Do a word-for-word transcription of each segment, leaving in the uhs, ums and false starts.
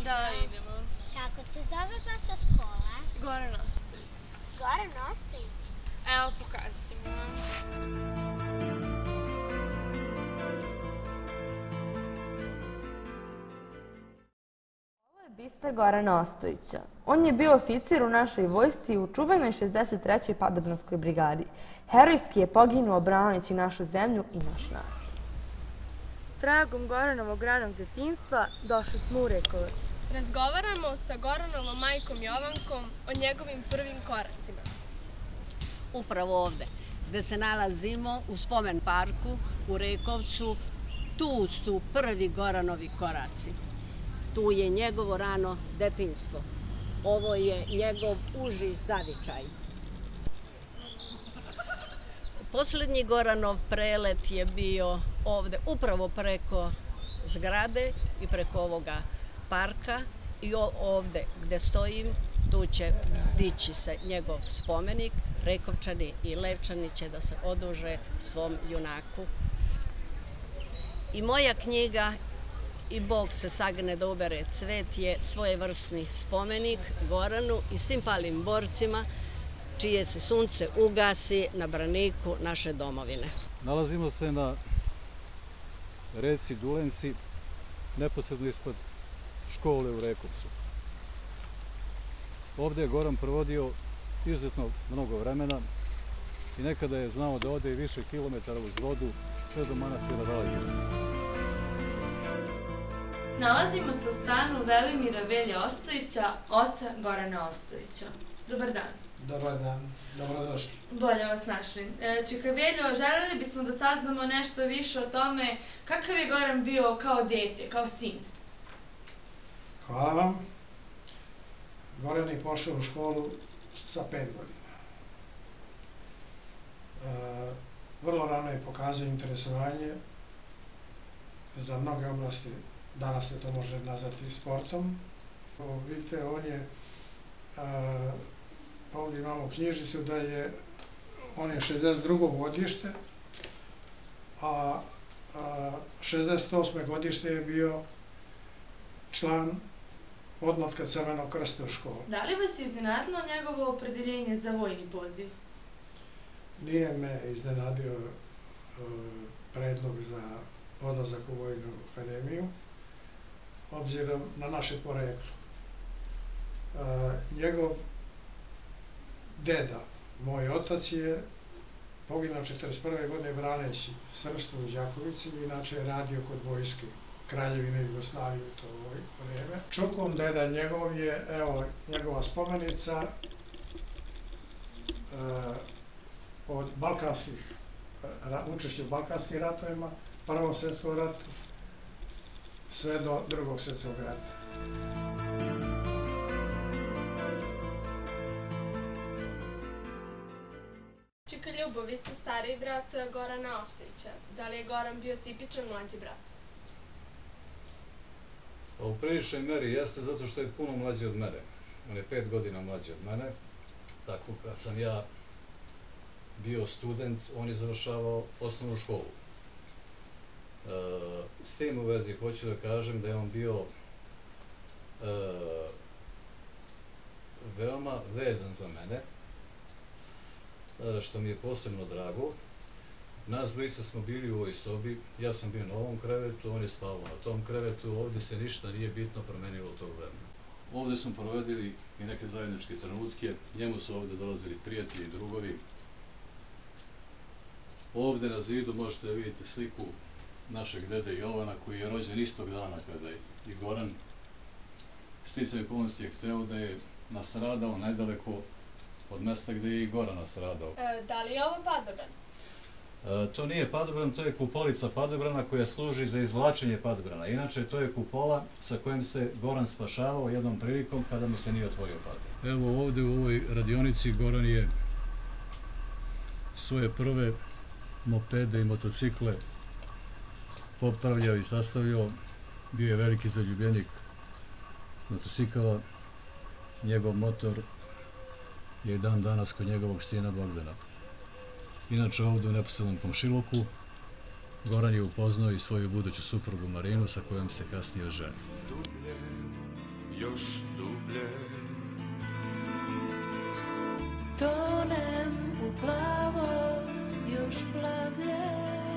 Da, idemo. Kako se zove vaša škola? Goran Ostojić. Goran Ostojić? Evo, pokazat ćemo vam. Ovo je bister Gorana Ostojića. On je bio oficir u našoj vojsci u čuvenoj šezdeset trećoj padobranskoj brigadi. Herojski je poginuo branići našu zemlju i naš narod. Tragom Goranovog ranog detinjstva došli smo u Rekovac. Razgovaramo sa Goranovom majkom Jovankom o njegovim prvim koracima. Upravo ovde, gde se nalazimo u spomen parku u Rekovcu, tu su prvi Goranovi koraci. Tu je njegovo rano detinjstvo. Ovo je njegov uži zavičaj. Poslednji Goranov prelet je bio ovde, upravo preko zgrade i preko ovoga parka i ovde gde stojim, tu će dići se njegov spomenik. Rekovčani i Levčani će da se oduže svom junaku. I moja knjiga I Bog se sagne da ubere cvet je svojevrsni spomenik Goranu i svim palim borcima čije se sunce ugasi na braniku naše domovine. Nalazimo se na reci Dulenci, neposredno ispod škole u Rekovcu. Ovde je Goran provodio izuzetno mnogo vremena i nekada je znao da ode i više kilometara uz vodu sve do manastira Valegivac. Nalazimo se u stanu Velimira Velje Ostojića, oca Gorana Ostojića. Dobar dan. Dobar dan, dobrodošli. Bolje vas našli. Čika Veljo, želeli bismo da saznamo nešto više o tome kakav je Goran bio kao dete, kao sin. Hvala vam. Goran je pošao u školu sa pet godina. E, vrlo rano je pokazao interesovanje za mnoge oblasti, danas se to može nazvati sportom. O, vidite, on je, e, ovdje imamo knjižicu da je, on je šezdeset drugo godište, a, a šezdeset osme godište je bio član odmlatka Crvenog krsta u školu. Da li vas je iznenadilo njegovo opredeljenje za vojni poziv? Nije me iznenadio e, predlog za odlazak u Vojnu akademiju, obzirom na naše poreklo. E, njegov deda, moj otac, je poginuo četrdeset prve godine braneći srpstvo u Đakovici, inače je radio kod vojske Kraljevine Jugoslavije u to vreme. Čukom deda njegov je, evo, njegova spomenica e, od balkanskih, učešća u balkanskim ratovima, Prvom svjetskom ratu, sve do Drugog svjetskog rata. Čika Ljubo, vi ste stariji brat Gorana Ostojića. Da li je Goran bio tipičan mlađi brat? U priličnoj meri jeste zato što je puno mlađi od mene. On je pet godina mlađi od mene. Tako kad sam ja bio student, on je završavao osnovnu školu. E, s tim u vezi hoću da kažem da je on bio e, veoma vezan za mene, e, što mi je posebno drago. Nas dvojica smo bili u ovoj sobi, ja sam bio na ovom krevetu, on je spavao na tom krevetu, ovdje se ništa nije bitno promenilo tog vremena. Ovdje smo provedili i neke zajedničke trenutke, njemu su ovdje dolazili prijatelji i drugovi. Ovdje na zidu možete vidjeti sliku našeg dede Jovana, koji je rođen istog dana kada je i Goran. Sticajem okolnosti je hteo da je nastradao nedaleko od mesta gdje je i Goran nastradao. E, da li je ovo padobran? E, to nije padobran, to je kupolica padobrana koja služi za izvlačenje padobrana. Inače, to je kupola sa kojom se Goran spašavao jednom prilikom kada mu se nije otvorio padobran. Evo ovdje u ovoj radionici Goran je svoje prve mopede i motocikle popravljao i sastavljao. Bio je veliki zaljubljenik motocikala. Njegov motor je i dan danas kod njegovog sina Bogdana. Inače, ovdje u neposrednom komšiluku Goran je upoznao i svoju buduću suprugu Marinu, sa kojom se kasnije oženio. još dublje. Tonem u plavo, još plavlje.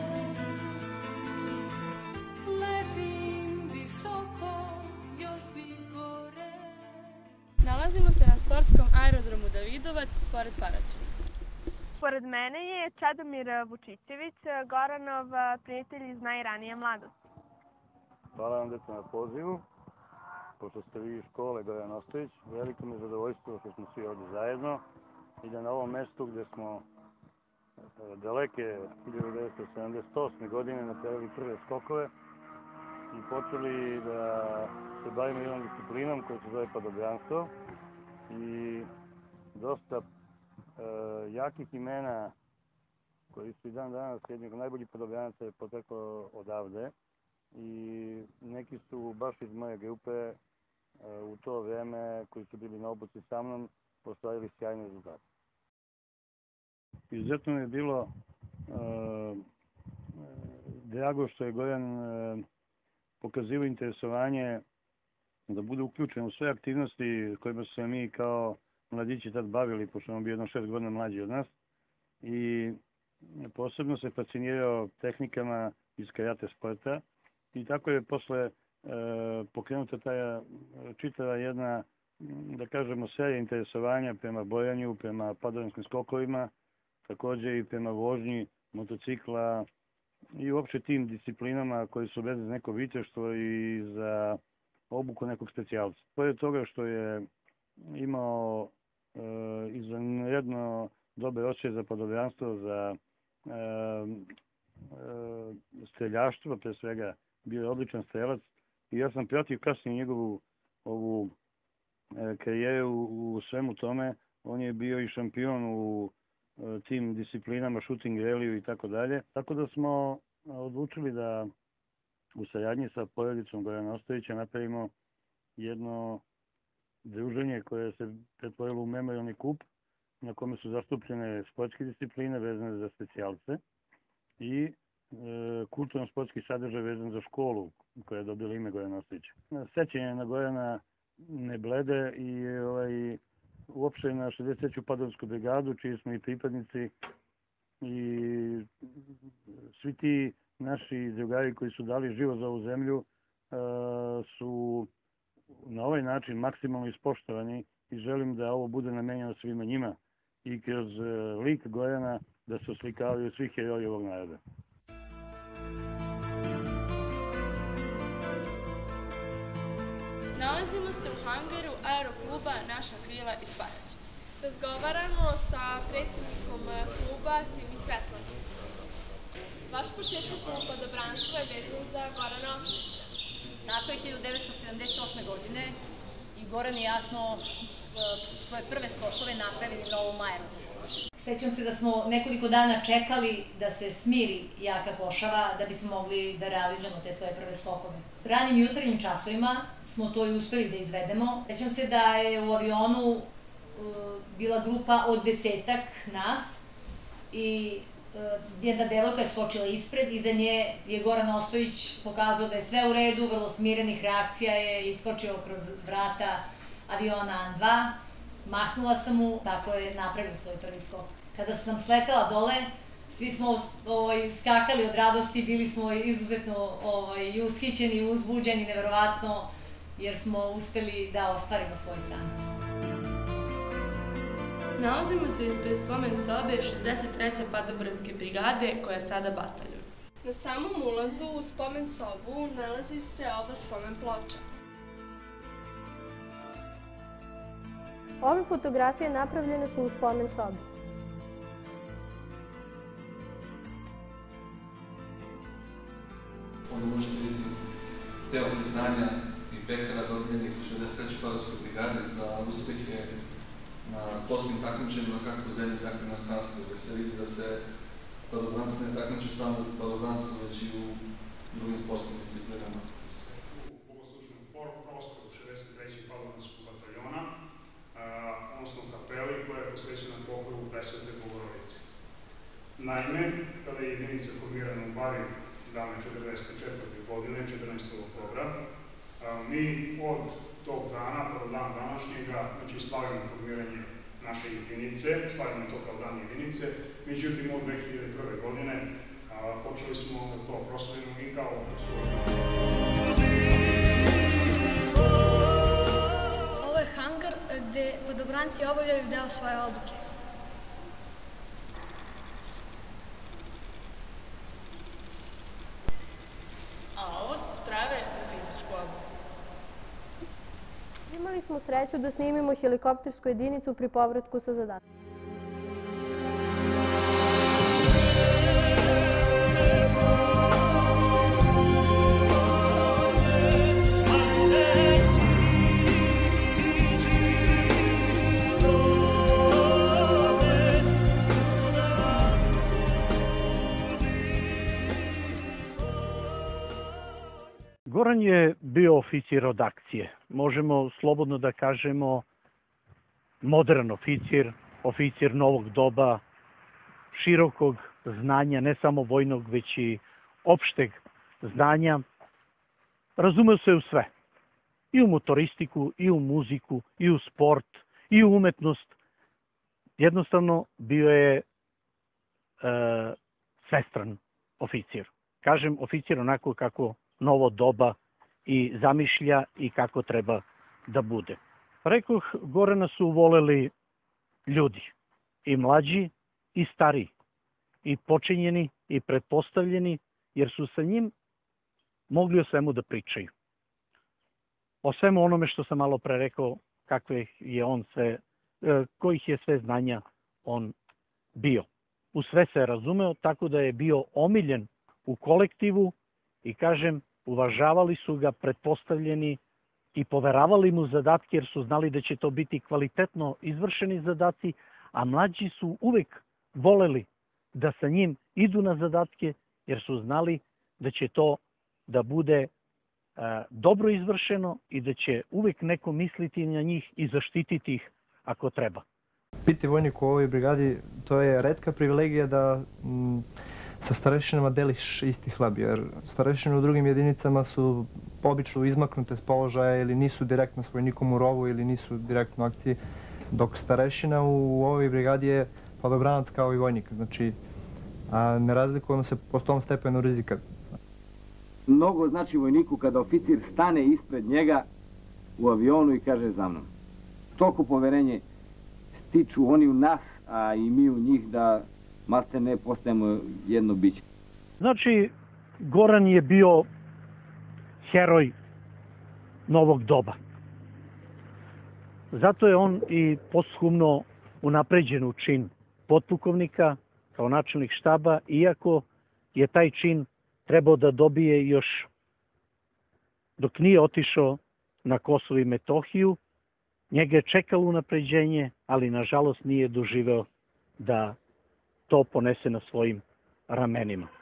Letim visoko, još bi gore. Nalazimo se na sportskom aerodromu Davidovac, pored Paraćina. Pored mene je Čedomir Vučićević, Goranov prijatelj iz najranije mladosti. Hvala vam, deca, na pozivu. Pošto ste vi iz škole Goran Ostojić, veliko mi je zadovoljstvo što smo svi ovdje zajedno i da na ovom mjestu gdje smo daleke hiljadu devetsto sedamdeset osme. godine napravili prve skokove i počeli da se bavimo jednom disciplinom koja se zove padobrijanstvo i dosta e, jakih imena koji su i dan danas jedni od najboljih padobrijanaca je poteklo odavde i neki su baš iz moje grupe e, u to vrijeme koji su bili na obuci sa mnom ostvarili sjajne rezultate. Izuzetno mi je bilo e, drago što je Goran e, pokazivao interesovanje da bude uključen u sve aktivnosti kojima su se mi kao mladići tad bavili, pošto on bio jedno šest godina mlađi od nas. I posebno se fascinirao tehnikama iz karate sporta i tako je posle e, pokrenuta ta čitava jedna, da kažemo, serija interesovanja prema bojanju, prema padobranskim skokovima, također i prema vožnji motocikla i uopće tim disciplinama koji su vezane za neko viteštvo i za obuku nekog specijalca. Pored toga što je imao e, izvanredno dobar osjećaj za padobrijanstvo, za e, e, streljaštvo, pre svega bio je odličan strelac i ja sam pratio kasnije njegovu ovu e, karijeru u svemu tome. On je bio i šampion u e, tim disciplinama, shooting, reliju i tako dalje. Tako da smo odlučili da u saradnji sa porodicom Gorana Ostojića napravimo jedno druženje koje se pretvorilo u memorijalni kup na kome su zastupljene sportske discipline vezane za specijalce i e, kulturno-sportski sadržaj vezan za školu koja je dobila ime Gorana Ostojića. Sećanje na Gorana ne blede i ovaj, uopšte na šezdeset treću padobransku brigadu, čiji smo i pripadnici i svi ti naši drugari koji su dali život za ovu zemlju e, su na ovaj način maksimalno ispoštovani i želim da ovo bude namenjeno svima njima i kroz lik Gorana da se oslikavaju svi heroji ovog naroda. Nalazimo se u hangaru aerokluba Naša krila iz Paraćina. Razgovaramo sa predsjednikom kluba Simi Cvetlanom. Vaš početak u padobranstvu je vezan za Gorana Ostojića. Tako je hiljadu devetsto sedamdeset osme. godine i Goran i ja smo uh, svoje prve skokove napravili na ovom aerodromu. Sećam se da smo nekoliko dana čekali da se smiri jaka košava da bismo mogli da realizujemo te svoje prve skokove. Ranim jutarnjim časovima smo to i uspeli da izvedemo. Sećam se da je u avionu uh, bila grupa od desetak nas i jedna devojka je skočila ispred, iza nje je Goran Ostojić pokazao da je sve u redu, vrlo smirenih reakcija je, iskočio kroz vrata aviona A N dva, mahnula sam mu, tako je napravio svoj prvi skok. Kada sam sletela dole, svi smo ovaj, skakali od radosti, bili smo izuzetno ovaj, ushićeni, uzbuđeni, neverovatno, jer smo uspeli da ostvarimo svoj san. Nalazimo se ispred spomen sobe šezdeset treće padobranske brigade koja je sada bataljon. Na samom ulazu u spomen sobu nalazi se ova spomen ploča. Ove fotografije napravljene su u spomen sobi. Ovdje možete vidjeti deo priznanja i pekara dodeljenih šezdeset trećoj padobranskoj brigade za uspjehe na sportskim takmičenjima kako u zemlji, tako i u inostranstvu, gdje se vidi da se padobranci ne takmiče samo u padobranstvu, već i u drugim sportskim disciplinama. U bogoslužnom prostoru šezdeset trećeg padobranskog bataljona, odnosno kapeli koja je posvećena pokrovu Presvete Bogorodice. Naime, kada je jedinica formirana u Bari davne četrdeset četvrte. godine, četrnaestog oktobra, mi od tog dana, pa do dan današnjega, znači slavimo formiranje naše jedinice, slavimo to kao dan jedinice, međutim od dve hiljade prve. godine a, počeli smo da to proslavimo i kao svoj. Ovo je hangar gde padobranci obavljaju deo svoje obuke. A ovo su sprave za fizičku obuku. Imali smo sreću da snimimo helikoptersku jedinicu pri povratku sa zadatkom. Goran je bio oficir od akcije. Možemo slobodno da kažemo modern oficir, oficir novog doba, širokog znanja, ne samo vojnog, već i opšteg znanja. Razumeo se u sve. I u motoristiku, i u muziku, i u sport, i u umetnost. Jednostavno bio je e, svestran oficir. Kažem oficir onako kako novo doba i zamišlja i kako treba da bude. Rekoh, Gorana su voleli ljudi, i mlađi i stariji, i počinjeni i pretpostavljeni, jer su sa njim mogli o svemu da pričaju. O svemu onome što sam malo pre rekao, kakve je on sve, kojih je sve znanja on bio. U sve se razumeo, tako da je bio omiljen u kolektivu i kažem, uvažavali su ga pretpostavljeni i poveravali mu zadatke jer su znali da će to biti kvalitetno izvršeni zadaci, a mlađi su uvek voleli da sa njim idu na zadatke jer su znali da će to da bude a, dobro izvršeno i da će uvek neko misliti na njih i zaštititi ih ako treba. Biti vojnik u ovoj brigadi, to je retka privilegija da m, sa starešinama deliš isti hleb, jer starešine u drugim jedinicama su obično izmaknute s položaja ili nisu direktno s vojnikom u rovu ili nisu direktno u akciji, dok starešina u ovoj brigadi je padobranac kao i vojnik. Znači, a ne razlikujemo se po tom stepenu rizika. Mnogo znači vojniku kada oficir stane ispred njega u avionu i kaže za mnom. Toliko poverenje stiču oni u nas, a i mi u njih da malte ne postajemo jedno biće. Znači, Goran je bio heroj novog doba. Zato je on i posthumno unapređen u čin potpukovnika kao načelnik štaba, iako je taj čin trebao da dobije još dok nije otišao na Kosovo i Metohiju. Njega je čekalo unapređenje, ali nažalost nije doživeo da to ponese na svojim ramenima.